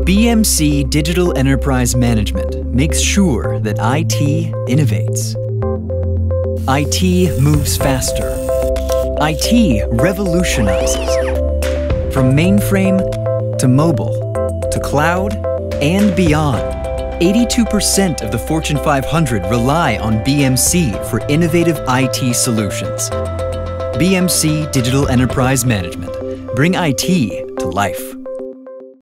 BMC Digital Enterprise Management makes sure that IT innovates. IT moves faster. IT revolutionizes. From mainframe to mobile to cloud and beyond, 82% of the Fortune 500 rely on BMC for innovative IT solutions. BMC Digital Enterprise Management. Bring IT to life.